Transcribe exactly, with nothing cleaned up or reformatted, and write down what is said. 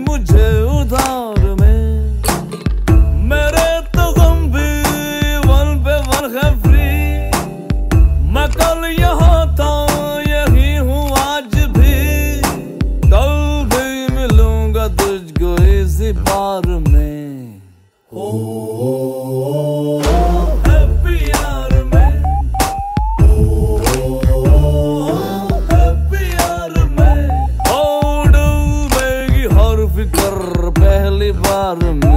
मुझे उधार में। मेरे तो गम भी वन पे वन है फ्री। मैं कल यहाँ था यही हूँ आज भी। कल भी मिलूंगा तुझको इसी बार में। ओ, ओ, ओ, हैप्पी यार में। ओ, ओ, हैप्पी यार में। ओ डूबेगी हर फिक्र पहली बार में।